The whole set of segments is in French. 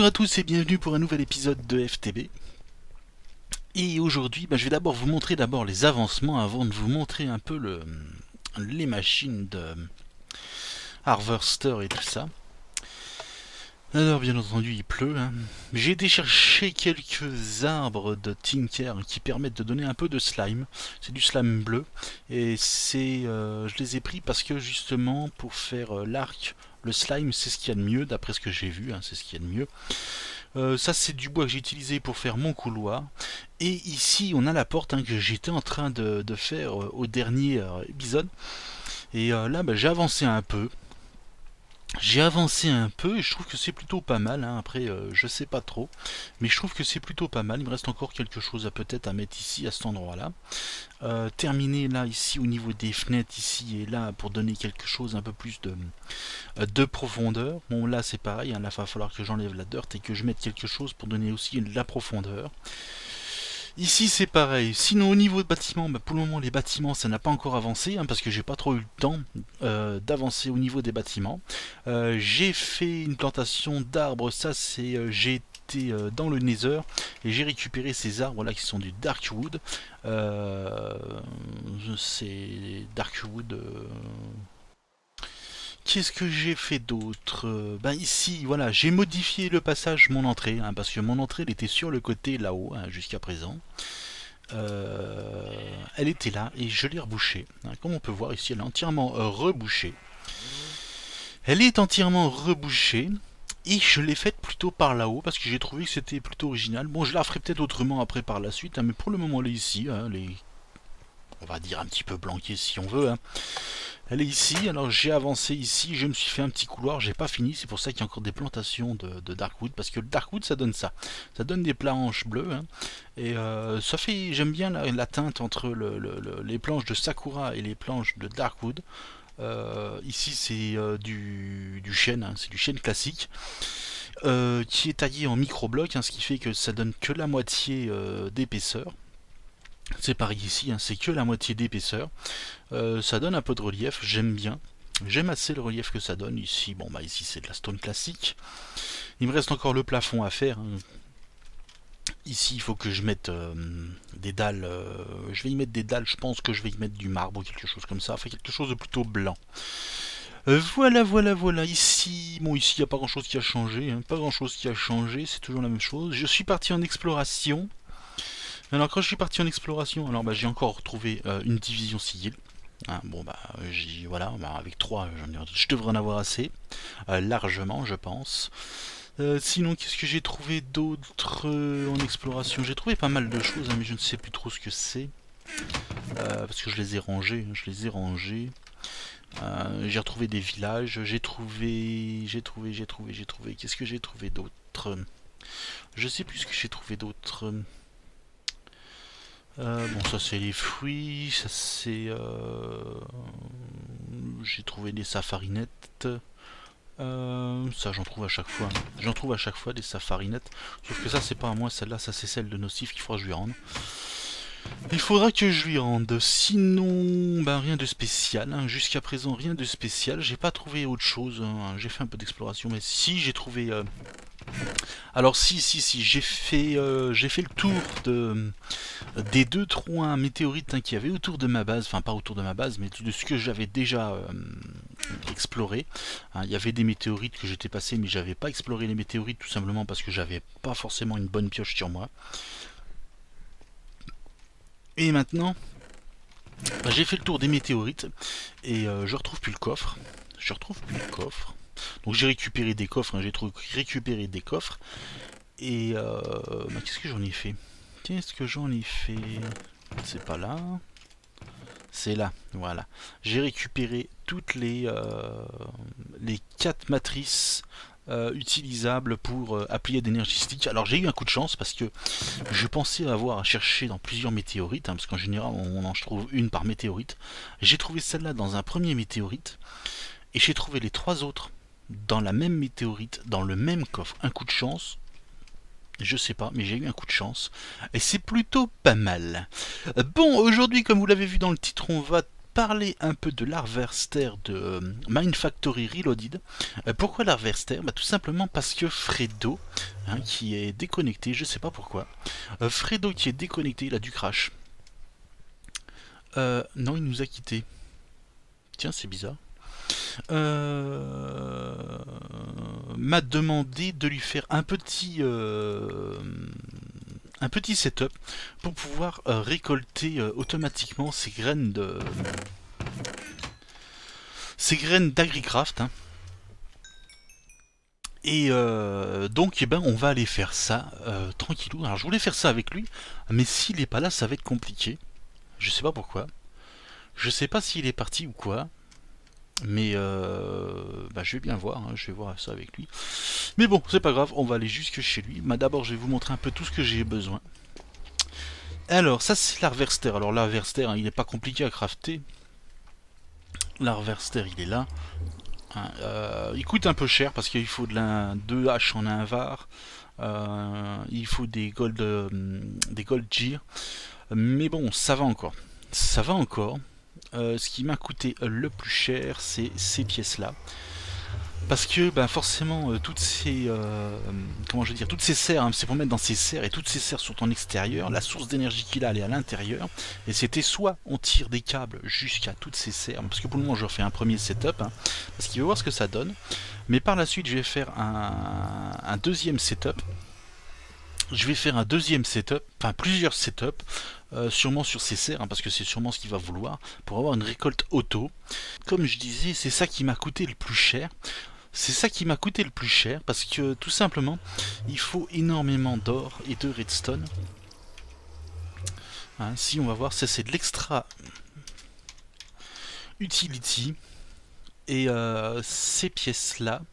Bonjour à tous et bienvenue pour un nouvel épisode de FTB. Et aujourd'hui, je vais d'abord vous montrer les avancements avant de vous montrer un peu les machines de Harvester et tout ça. Alors bien entendu il pleut, hein. J'ai été chercher quelques arbres de Tinker qui permettent de donner un peu de slime. C'est du slime bleu et je les ai pris parce que justement pour faire l'arc, le slime c'est ce qu'il y a de mieux d'après ce que j'ai vu, hein, c'est ce qu'il y a de mieux. Ça c'est du bois que j'ai utilisé pour faire mon couloir. Et ici on a la porte, hein, que j'étais en train de faire au dernier épisode. Et là j'ai avancé un peu. J'ai avancé un peu et je trouve que c'est plutôt pas mal, hein. Après je sais pas trop, mais je trouve que c'est plutôt pas mal. Il me reste encore quelque chose à peut-être à mettre ici à cet endroit là. Terminer là ici au niveau des fenêtres ici et là pour donner quelque chose un peu plus de profondeur. Bon là c'est pareil, hein, là il va falloir que j'enlève la dirt et que je mette quelque chose pour donner aussi de la profondeur. Ici c'est pareil, sinon au niveau de bâtiments, pour le moment les bâtiments ça n'a pas encore avancé, hein, parce que j'ai pas trop eu le temps d'avancer au niveau des bâtiments. J'ai fait une plantation d'arbres, ça c'est j'ai été dans le Nether et j'ai récupéré ces arbres là qui sont du Darkwood. C'est Darkwood. Qu'est-ce que j'ai fait d'autre? Ici, voilà, j'ai modifié le passage, mon entrée, hein, parce que mon entrée, elle était sur le côté là-haut, hein, jusqu'à présent. Elle était là, et je l'ai rebouchée. Hein, comme on peut voir ici, elle est entièrement rebouchée. Elle est entièrement rebouchée, et je l'ai faite plutôt par là-haut, parce que j'ai trouvé que c'était plutôt original. Bon, je la ferai peut-être autrement après par la suite, hein, mais pour le moment, elle est ici, hein, on va dire un petit peu blanquée si on veut, hein. Elle est ici, alors j'ai avancé ici, je me suis fait un petit couloir, j'ai pas fini, c'est pour ça qu'il y a encore des plantations de Darkwood, parce que le Darkwood ça donne ça, ça donne des planches bleues, hein, et ça fait, j'aime bien la teinte entre les planches de Sakura et les planches de Darkwood. Ici c'est du chêne, hein, c'est du chêne classique, qui est taillé en micro-blocs, hein, ce qui fait que ça donne que la moitié d'épaisseur. C'est pareil ici, hein, c'est que la moitié d'épaisseur. Ça donne un peu de relief, j'aime bien. J'aime assez le relief que ça donne. Ici, ici c'est de la stone classique. Il me reste encore le plafond à faire, hein. Ici, il faut que je mette des dalles. Je vais y mettre des dalles, je pense que je vais y mettre du marbre ou quelque chose comme ça. Enfin, quelque chose de plutôt blanc. Voilà. Ici, ici, il n'y a pas grand chose qui a changé, hein. Pas grand chose qui a changé, c'est toujours la même chose. Je suis parti en exploration. Alors quand je suis parti en exploration, j'ai encore retrouvé une division civile. Hein, voilà, avec 3, je devrais en avoir assez, largement je pense. Sinon qu'est-ce que j'ai trouvé d'autre en exploration? J'ai trouvé pas mal de choses, hein, mais je ne sais plus trop ce que c'est. Parce que je les ai rangés, hein, j'ai retrouvé des villages, j'ai trouvé, qu'est-ce que j'ai trouvé d'autre? Je sais plus ce que j'ai trouvé d'autre. Ça c'est les fruits, ça c'est... J'ai trouvé des safarinettes. Ça j'en trouve à chaque fois. J'en trouve à chaque fois des safarinettes. Sauf que ça c'est pas à moi, celle-là, ça c'est celle de Nocif qu'il faudra que je lui rende. Il faudra que je lui rende. Sinon, rien de spécial, hein. Jusqu'à présent, rien de spécial. J'ai pas trouvé autre chose, hein. J'ai fait un peu d'exploration, mais si j'ai trouvé... Alors si, j'ai fait le tour des 2-3 météorites, hein, qu'il y avait autour de ma base, enfin pas autour de ma base, mais de ce que j'avais déjà exploré. Hein, il y avait des météorites que j'étais passé, mais j'avais pas exploré les météorites tout simplement parce que j'avais pas forcément une bonne pioche sur moi. Et maintenant, j'ai fait le tour des météorites et je retrouve plus le coffre. Donc j'ai récupéré des coffres, hein, récupéré des coffres. Et qu'est-ce que j'en ai fait? C'est pas là. C'est là, voilà. J'ai récupéré toutes les 4 matrices utilisables pour applier d'énergie stick. Alors j'ai eu un coup de chance parce que je pensais avoir à chercher dans plusieurs météorites, hein, parce qu'en général on en trouve une par météorite. J'ai trouvé celle-là dans un premier météorite et j'ai trouvé les 3 autres dans la même météorite, dans le même coffre. Un coup de chance, je sais pas, mais j'ai eu un coup de chance et c'est plutôt pas mal. Bon, aujourd'hui, comme vous l'avez vu dans le titre, on va parler un peu de l'Harvester de Mine Factory Reloaded. Pourquoi l'Harvester? Tout simplement parce que Fredo, qui est déconnecté, je sais pas pourquoi. Fredo qui est déconnecté, il a du crash. Non, il nous a quitté. Tiens, c'est bizarre. M'a demandé de lui faire un petit setup pour pouvoir récolter automatiquement ces graines d'Agricraft. Et donc on va aller faire ça tranquillou. Alors je voulais faire ça avec lui, mais s'il est pas là, ça va être compliqué. Je sais pas pourquoi. Je sais pas s'il est parti ou quoi. Mais je vais bien voir, je vais voir ça avec lui. Mais bon, c'est pas grave, on va aller jusque chez lui. D'abord, je vais vous montrer un peu tout ce que j'ai besoin. Alors, ça c'est l'Harvester. Alors l'Harvester, il n'est pas compliqué à crafter. L'Harvester, il est là. Il coûte un peu cher parce qu'il faut deux haches en un var. Il faut des gold gear. Mais bon, ça va encore. Ça va encore. Ce qui m'a coûté le plus cher, c'est ces pièces-là. Parce que forcément, toutes ces toutes ces serres, c'est pour mettre dans ces serres, et toutes ces serres sont en extérieur. La source d'énergie qu'il a, elle est à l'intérieur. Et c'était soit on tire des câbles jusqu'à toutes ces serres, parce que pour le moment, je refais un premier setup, parce qu'il veut voir ce que ça donne. Mais par la suite, je vais faire un deuxième setup. Je vais faire un deuxième setup, enfin plusieurs setups, sûrement sur ces serres, parce que c'est sûrement ce qu'il va vouloir, pour avoir une récolte auto. Comme je disais, c'est ça qui m'a coûté le plus cher. C'est ça qui m'a coûté le plus cher, parce que tout simplement, il faut énormément d'or et de redstone. Si on va voir, ça c'est de l'extra utility. Et ces pièces-là,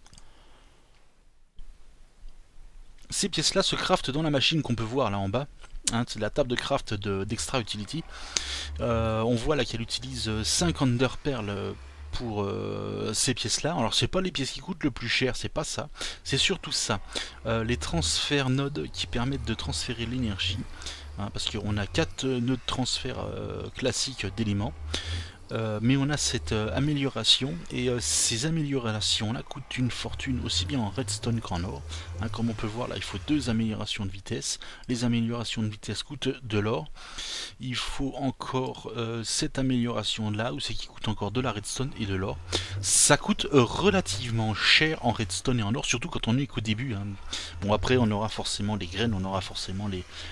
se craftent dans la machine qu'on peut voir là en bas. C'est la table de craft d'Extra Utility. On voit là qu'elle utilise 5 Ender Pearl pour ces pièces là. Alors c'est pas les pièces qui coûtent le plus cher, c'est pas ça. C'est surtout ça. Les transferts nodes qui permettent de transférer l'énergie. Parce qu'on a 4 nœuds de transfert classiques d'éléments. Mais on a cette amélioration, et ces améliorations là coûtent une fortune aussi bien en redstone qu'en or. Comme on peut voir là, il faut 2 améliorations de vitesse. Les améliorations de vitesse coûtent de l'or. Il faut encore cette amélioration là, où c'est qui coûte encore de la redstone et de l'or. Ça coûte relativement cher en redstone et en or, surtout quand on est qu'au début. Bon, après on aura forcément les graines, on aura forcément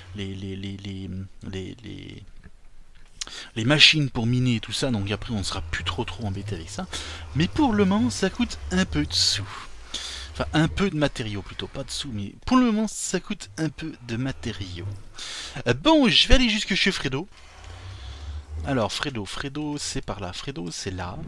les machines pour miner et tout ça, donc après on ne sera plus trop embêté avec ça. Mais pour le moment ça coûte un peu de sous. Enfin un peu de matériaux plutôt, pas de sous, mais pour le moment ça coûte un peu de matériaux. Bon, je vais aller jusque chez Fredo. Alors Fredo c'est par là, Fredo c'est là.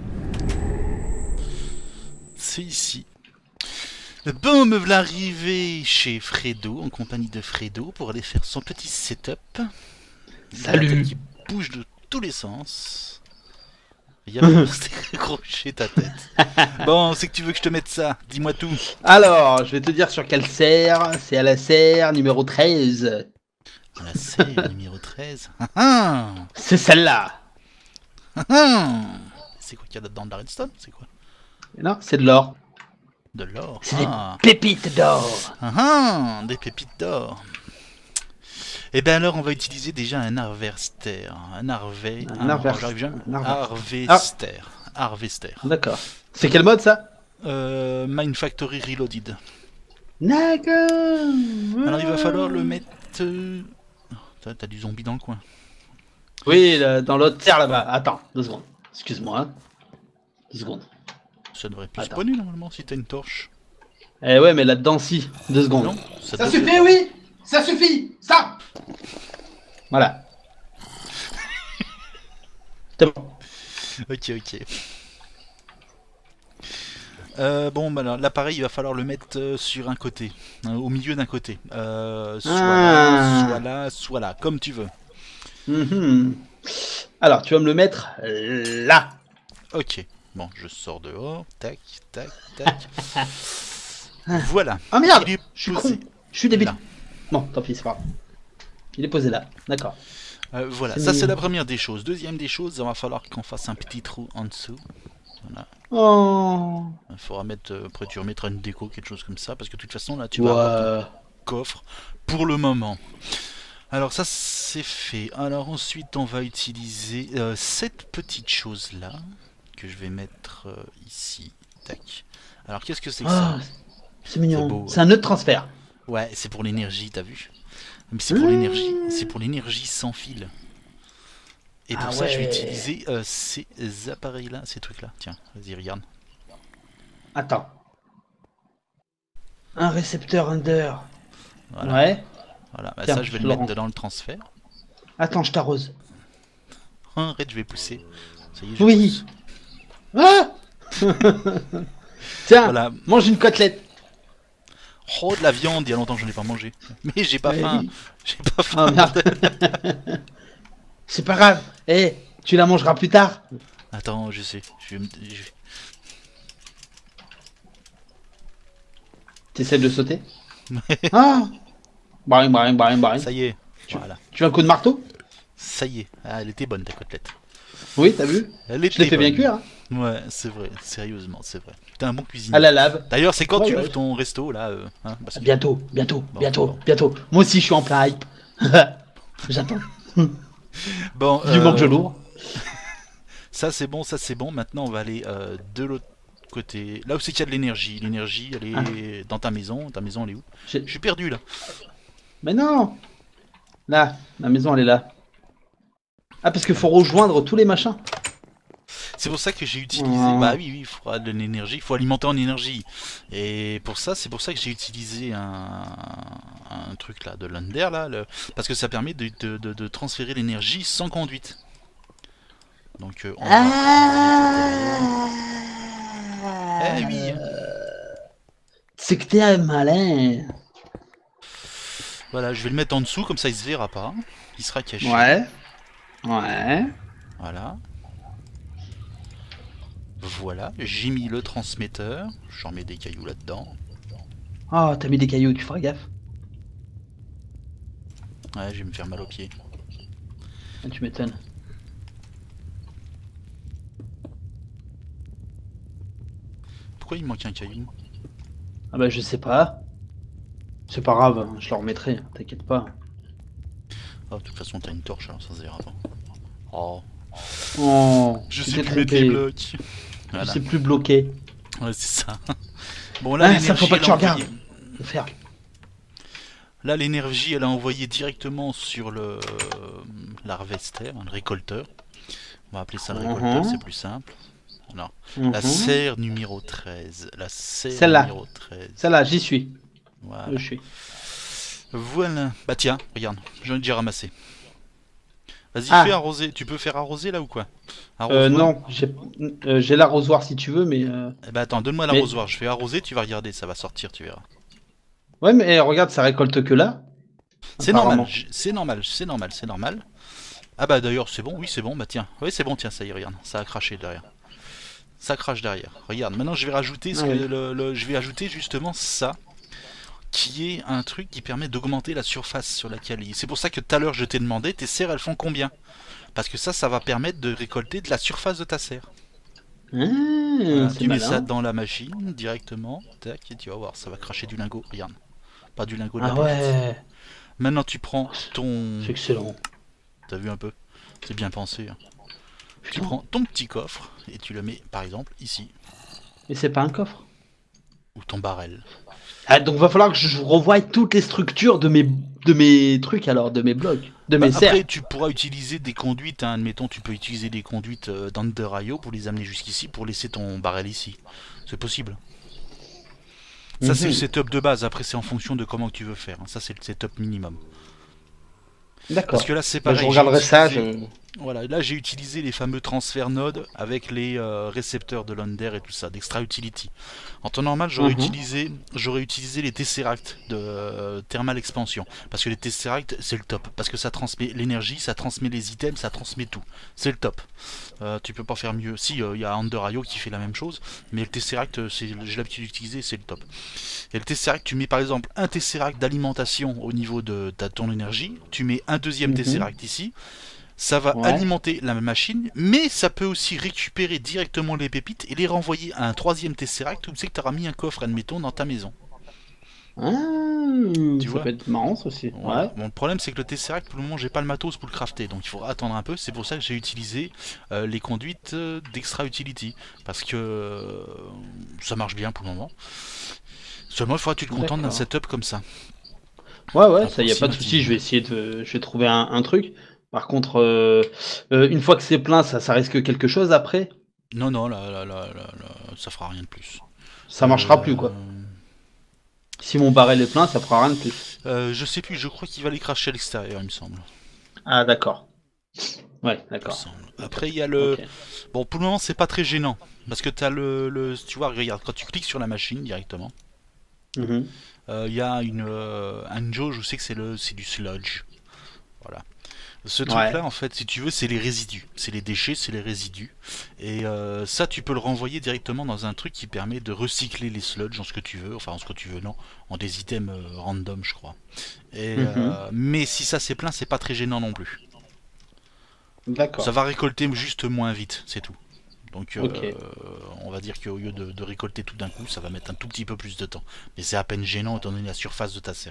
C'est ici. Bon, me voilà arrivé chez Fredo, en compagnie de Fredo, pour aller faire son petit setup. Salut. Qui bouge de tous les sens. Il y a pas accroché ta tête. Bon, c'est que tu veux que je te mette ça. Dis-moi tout. Alors, je vais te dire sur quelle serre. C'est à la serre numéro 13. À la serre numéro 13. C'est celle-là. C'est quoi qu'il y a dedans, de la redstone? C'est quoi? Non, c'est de l'or. De l'or. C'est des pépites d'or. Des pépites d'or. Et bien alors on va utiliser déjà un harvester. Harvester. D'accord. C'est quel mode ça? Mine Factory Reloaded. D'accord. Alors il va falloir le mettre... T'as du zombie dans le coin. Oui, dans l'autre terre là-bas. Attends, 2 secondes. Excuse-moi. 2 secondes. Ça devrait plus spawner normalement si t'as une torche. Eh ouais, mais là-dedans si. 2 secondes. Non, ça suffit, oui. Ça suffit. Ça. Voilà. C'est bon. Ok. Bon, l'appareil, il va falloir le mettre sur un côté, au milieu d'un côté. Soit là, comme tu veux. Alors, tu vas me le mettre là. Ok. Bon, je sors dehors. Tac. Voilà. Ah merde. Il est je suis posé con. Je suis débile. là. Bon, tant pis, c'est pas grave. Il est posé là. D'accord. Voilà, C'est ça c'est mignon. la première des choses. Deuxième des choses, il va falloir qu'on fasse un petit trou en dessous. Voilà. Oh. Il faudra mettre, après tu remettras une déco, quelque chose comme ça, parce que de toute façon là tu vas avoir ton Ouais. coffre pour le moment. Alors ça c'est fait. Alors ensuite on va utiliser cette petite chose là que je vais mettre ici. Tac. Alors qu'est-ce que c'est que ça? Ah, c'est C'est mignon. beau. C'est un nœud de transfert. Ouais, c'est pour l'énergie, t'as vu? Mais Mmh. c'est pour l'énergie sans fil. Et Ah pour ça, je vais ouais. utiliser ces appareils-là, ces trucs-là. Tiens, vas-y, regarde. Attends. Un récepteur under. Voilà, Ouais. voilà. Bah, ça, Tiens, je vais je le te le mettre rends. dans le transfert. Attends, je t'arrose. Arrête, je vais pousser. Ça y est, je Oui. pousse. Ah. Tiens, Voilà. mange une côtelette. Oh, de la viande, il y a longtemps que je n'en ai pas mangé. Mais j'ai pas faim. Oui. J'ai pas Oh faim. merde. C'est pas grave. Eh, tu la mangeras plus tard. Attends, je sais. T'essaies de sauter. Ah. Baring, baring, baring, baring. Ça y est. Voilà. Tu veux un coup de marteau? Ça y est. Ah, elle était bonne, ta côtelette. Oui, t'as vu? Elle Je l'ai était fait bien bonne. cuire. Hein. Ouais, c'est vrai. Sérieusement, c'est vrai. T'es un bon À cuisinier. la lave. D'ailleurs, c'est quand Ouais, tu ouais. ouvres ton resto, là hein, parce que... Bientôt, bientôt, Bon, bientôt, bon. bientôt. Moi aussi, je suis en plein hype. J'attends. Bon, Du moment que je l'ouvre. ça c'est bon, ça c'est bon. Maintenant, on va aller de l'autre côté. Là où c'est qu'il y a de l'énergie. L'énergie, elle Ah, est dans ta maison. Ta maison, elle est où? j'ai- Je suis perdu, là. Mais non. Là, la maison, elle est là. Ah, parce qu'il faut rejoindre tous les machins. C'est pour ça que j'ai utilisé... Oh. Bah oui, il faudra de l'énergie. Il faut alimenter en énergie. Et pour ça, c'est pour ça que j'ai utilisé un truc, là, de l'under, là. Parce que ça permet de transférer l'énergie sans conduite. Donc, on va aller derrière. Eh oui. C'est que t'es un malin. Voilà, je vais le mettre en dessous, comme ça il se verra pas. Il sera caché. Ouais. Ouais. Voilà. Voilà, j'ai mis le transmetteur. J'en mets des cailloux là-dedans. Oh, t'as mis des cailloux, tu feras gaffe. Ouais, je vais me faire mal aux pieds. Ah, tu m'étonnes. Pourquoi il me manque un caillou? Ah bah je sais pas. C'est pas grave, hein, je le remettrai, t'inquiète pas. Oh, de toute façon, t'as une torche, alors ça se verra pas. Oh, Oh, je tu sais t'es plus mettre les trompé. blocs. Je Voilà, sais plus bloquer. ouais, c'est ça. Bon, là, Ah, ça faut l'énergie, pas elle que a tu regardes. envoyé... Faut faire. Là, l'énergie, elle a envoyé directement sur le l'harvester, le récolteur. On va appeler ça le récolteur, c'est plus simple. Alors, la serre numéro 13. La serre Celle-là. numéro 13. Celle-là, j'y suis. Voilà. Je suis. Voilà. Bah tiens, regarde, j'en ai déjà ramassé. Vas-y, Ah. fais arroser. Tu peux faire arroser là ou quoi? Non, j'ai l'arrosoir si tu veux, mais. Eh ben attends, donne-moi Mais- l'arrosoir. Je fais arroser, tu vas regarder, ça va sortir, tu verras. Ouais, mais regarde, ça récolte que là. C'est Apparemment. normal, c'est normal, c'est normal, c'est normal. Ah bah d'ailleurs, c'est bon, oui, c'est bon, bah tiens. Oui, c'est bon, tiens, ça y est, regarde, ça a craché derrière. Ça crache derrière. Regarde, maintenant je vais rajouter Ah oui. je vais ajouter justement ça, qui est un truc qui permet d'augmenter la surface sur laquelle il... C'est pour ça que tout à l'heure je t'ai demandé, tes serres elles font combien? Parce que ça va permettre de récolter de la surface de ta serre. Voilà, C'est tu mets ça malin. dans la machine directement, tac, et tu vas voir, ça va cracher du lingot, regarde. Pas du lingot de la Ah pépite. ouais, Maintenant tu prends ton... c'est excellent. T'as vu un peu? C'est bien pensé. Hein. Tu Putain. prends ton petit coffre et tu le mets par exemple ici. Mais c'est pas un coffre. Ou ton barrel. Ah, donc va falloir que je revoie toutes les structures de mes trucs alors, de mes blocs, de Bah, mes serres. après tu pourras utiliser des conduites, hein. Admettons tu peux utiliser des conduites d'Under.io pour les amener jusqu'ici pour laisser ton barrel ici. C'est possible. Ça c'est le setup de base, après c'est en fonction de comment tu veux faire. Ça c'est le setup minimum. D'accord. Parce que là c'est Bah, pareil. je regarderai ça. Voilà, là j'ai utilisé les fameux transfert nodes avec les récepteurs de Lander et tout ça, d'Extra Utility. En temps normal, Mhm. j'aurais utilisé les Tesseract de Thermal Expansion. Parce que les Tesseract, c'est le top. Parce que ça transmet l'énergie, ça transmet les items, ça transmet tout. C'est le top. Tu peux pas faire mieux. Si, il y a Under.io qui fait la même chose, mais le Tesseract, j'ai l'habitude d'utiliser, c'est le top. Et le Tesseract, tu mets par exemple un Tesseract d'alimentation au niveau de ton énergie, tu mets un deuxième Mhm. Tesseract ici, ça va Ouais. alimenter la machine, mais ça peut aussi récupérer directement les pépites et les renvoyer à un troisième Tesseract où tu sais que tu auras mis un coffre, admettons, dans ta maison. Ah, Tu ça vois? peut être marrant ça aussi. Ouais. Voilà. Bon, le problème, c'est que le Tesseract, pour le moment, j'ai pas le matos pour le crafter, donc il faudra attendre un peu. C'est pour ça que j'ai utilisé les conduites d'Extra Utility, parce que ça marche bien pour le moment. Seulement, il faudra que tu te contentes d'un D'accord. setup comme ça, Ouais, ouais, ça y a pas de souci. approximatif. Je vais trouver un truc. Par contre, une fois que c'est plein, ça risque quelque chose après. Non, non, ça fera rien de plus. Ça marchera plus Euh, quoi. Si mon barrel est plein, ça fera rien de plus. je sais plus, je crois qu'il va les cracher à l'extérieur, il me semble. Ah d'accord. Ouais, Il me d'accord. semble. Ok. Après, il y a Ok. le. Bon, pour le moment, c'est pas très gênant. Parce que t'as tu vois, regarde, quand tu cliques sur la machine directement, Mhm. il y a une jauge, je sais que c'est du sludge. Voilà. Ce Ouais. truc-là, en fait, si tu veux, c'est les résidus. C'est les déchets, c'est les résidus. Et ça, tu peux le renvoyer directement dans un truc qui permet de recycler les sludges en ce que tu veux. Enfin, en ce que tu veux, non. En des items random, je crois. Mhm. Mais si ça c'est plein, c'est pas très gênant non plus. Ça D'accord. va récolter juste moins vite, c'est tout. Donc Ok. on va dire qu'au lieu de récolter tout d'un coup, ça va mettre un tout petit peu plus de temps. Mais c'est à peine gênant étant donné la surface de ta serre.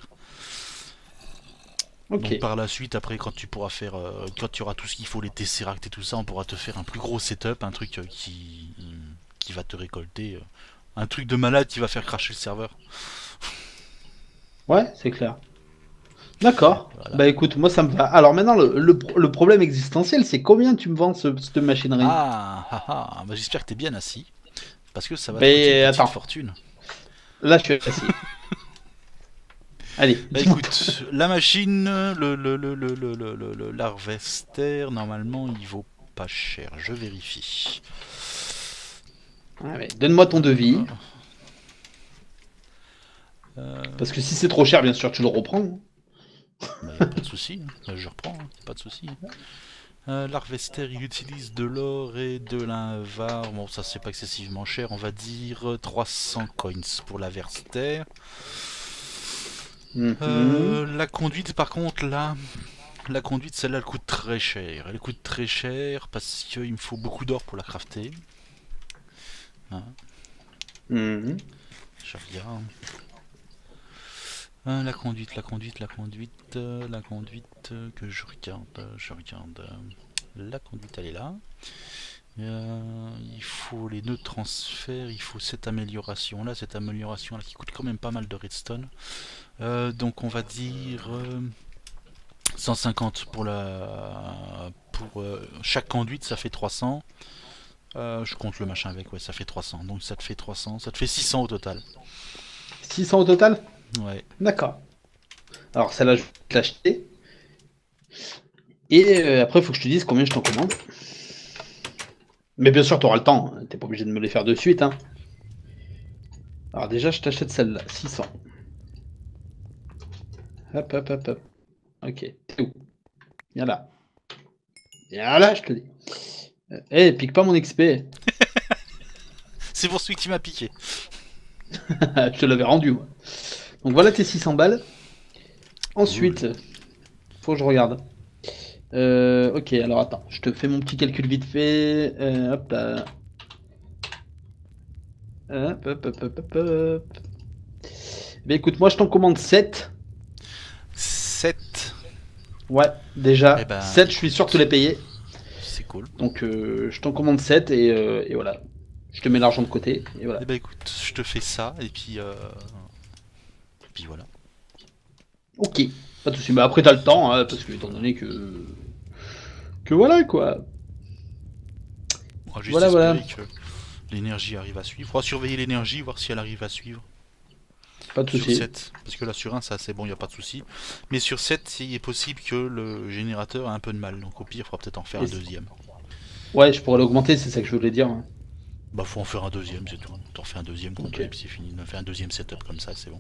Ok. Donc par la suite, après, quand tu auras tout ce qu'il faut, les Tesseract et tout ça, on pourra te faire un plus gros setup, un truc qui va te récolter, un truc de malade qui va faire cracher le serveur. Ouais, c'est clair. D'accord. Voilà. Bah écoute, moi ça me va. Alors maintenant, le problème existentiel, c'est combien tu me vends cette machinerie? Bah, j'espère que t'es bien assis, parce que ça va te coûter une Mais petite attends, fortune. là je suis assis. Allez, Bah dis-moi tout. écoute, la machine, l'Harvester, normalement il vaut pas cher, je vérifie. Ah ouais, donne-moi ton devis. Parce que si c'est trop cher, bien sûr, tu le reprends. Bah y a pas de souci, hein. Je reprends, hein, y a pas de souci. L'Harvester il utilise de l'or et de l'invar, bon ça c'est pas excessivement cher, on va dire 300 coins pour la Verster. Mhm. La conduite par contre là, la conduite celle-là elle coûte très cher, elle coûte très cher parce qu'il me faut beaucoup d'or pour la crafter. Hein, Mhm. je regarde. La conduite que je regarde. La conduite, elle est là. Il faut les nœuds de transfert, il faut cette amélioration là qui coûte quand même pas mal de redstone. Donc on va dire 150 pour chaque conduite, ça fait 300. Je compte le machin avec, ouais, ça fait 300. Donc ça te fait 300, ça te fait 600 au total. 600 au total? Ouais. D'accord. Alors celle-là, je vais te l'acheter. Et après, il faut que je te dise combien je t'en commande. Mais bien sûr, tu auras le temps. Hein. T'es pas obligé de me les faire de suite. Hein. Alors déjà, je t'achète celle-là, 600. Hop, hop, hop, hop. Ok. T'es où? Viens là. Viens là, je te dis. Eh, pique pas mon XP. C'est pour celui qui m'a piqué. Je te l'avais rendu, moi. Donc voilà tes 600 balles. Cool. Ensuite, faut que je regarde. Ok, alors attends, je te fais mon petit calcul vite fait. Hop là. Hop, hop, hop, hop, hop, hop. Ben écoute, moi je t'en commande 7. 7. Ouais, Eh déjà, ben, 7, je suis sûr de te les écoute, payer. c'est cool. Donc je t'en commande 7 et voilà. Je te mets l'argent de côté et Eh voilà. ben, écoute, je te fais ça et puis voilà. Ok, pas de soucis. Mais après, t'as le temps, hein, parce que étant donné que voilà quoi. On va juste Voilà, voilà. espérer que l'énergie arrive à suivre. On va surveiller l'énergie, voir si elle arrive à suivre. Pas de Sur souci. 7, parce que là sur 1 ça c'est bon, il n'y a pas de souci. Mais sur 7, il est possible que le générateur a un peu de mal, donc au pire il faudra peut-être en faire un deuxième. Ouais, je pourrais l'augmenter, c'est ça que je voulais dire. Bah faut en faire un deuxième, c'est tout. T'en refais un deuxième complet, Ok. puis c'est fini. On fait un deuxième setup comme ça, c'est bon.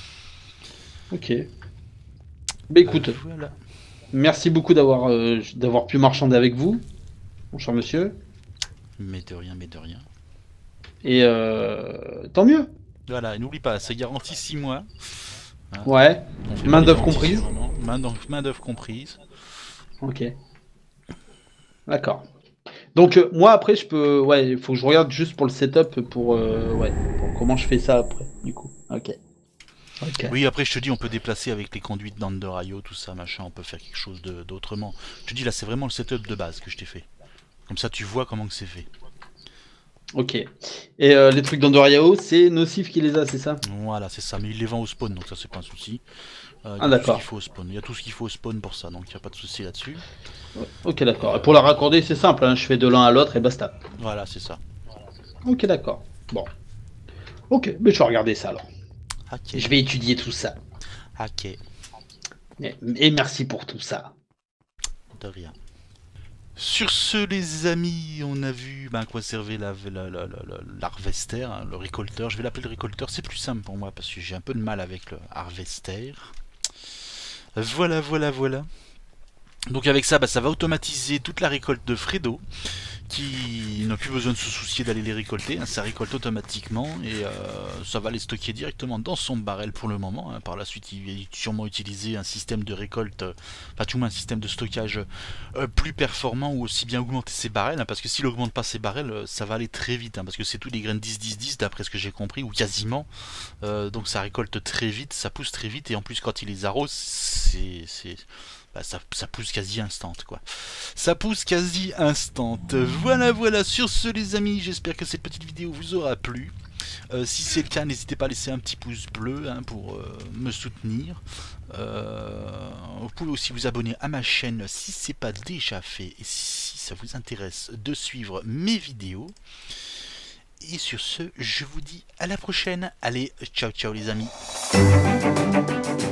Ok. Bah écoute, Voilà. merci beaucoup d'avoir pu marchander avec vous, mon cher monsieur. Mais de rien, mais de rien. Et tant mieux. Voilà, et n'oublie pas, c'est garanti 6 mois. Hein. Ouais. On fait Main pas les d'œuvre garanties comprise. sur un an. Main d'œuvre comprise. Ok. D'accord. Donc moi après je peux, ouais, il faut que je regarde juste pour le setup pour comment je fais ça après, du coup. Ok. Ok. Oui, après je te dis, on peut déplacer avec les conduites d'Under.io, tout ça, machin, on peut faire quelque chose d'autrement. Je te dis, là c'est vraiment le setup de base que je t'ai fait. Comme ça tu vois comment que c'est fait. Ok. Et les trucs d'Andoriao, c'est Nocif qui les a, c'est ça? Voilà, c'est ça, mais il les vend au spawn, donc ça c'est pas un souci. Ah d'accord. Il y a tout ce qu'il faut au spawn pour ça, donc il n'y a pas de souci là-dessus. Ok d'accord. Et pour la raccorder, c'est simple, hein, je fais de l'un à l'autre et basta. Voilà, c'est ça. Ok d'accord. Bon. Ok, mais je vais regarder ça alors. Ok. Je vais étudier tout ça. Ok. Et merci pour tout ça. De rien. Sur ce, les amis, on a vu à quoi servait l'harvester, hein, le récolteur. Je vais l'appeler le récolteur, c'est plus simple pour moi parce que j'ai un peu de mal avec le harvester. Voilà, voilà, voilà. Donc avec ça, ça va automatiser toute la récolte de Fredo, qui n'a plus besoin de se soucier d'aller les récolter, hein, ça récolte automatiquement et ça va les stocker directement dans son barrel pour le moment. Hein. Par la suite, il va sûrement utiliser un système de récolte, enfin tout moins un système de stockage plus performant ou aussi bien augmenter ses barrels, hein, parce que s'il augmente pas ses barrels, ça va aller très vite, hein, parce que c'est tous des graines 10-10-10 d'après ce que j'ai compris, ou quasiment. Donc ça récolte très vite, ça pousse très vite et en plus quand il les arrose, ça pousse quasi instant quoi. Ça pousse quasi instant. Voilà, voilà, sur ce les amis, j'espère que cette petite vidéo vous aura plu. Si c'est le cas, n'hésitez pas à laisser un petit pouce bleu hein, pour me soutenir. Vous pouvez aussi vous abonner à ma chaîne si ce n'est pas déjà fait et si ça vous intéresse de suivre mes vidéos. Et sur ce, je vous dis à la prochaine. Allez, ciao ciao les amis.